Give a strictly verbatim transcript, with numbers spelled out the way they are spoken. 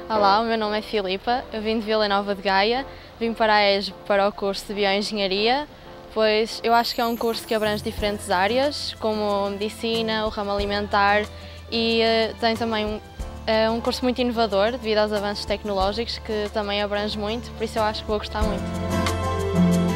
Olá, o meu nome é Filipa, eu vim de Vila Nova de Gaia, vim para a ESB para o curso de Bioengenharia, pois eu acho que é um curso que abrange diferentes áreas, como a medicina, o ramo alimentar e uh, tem também um, é um curso muito inovador devido aos avanços tecnológicos que também abrange muito, por isso eu acho que vou gostar muito.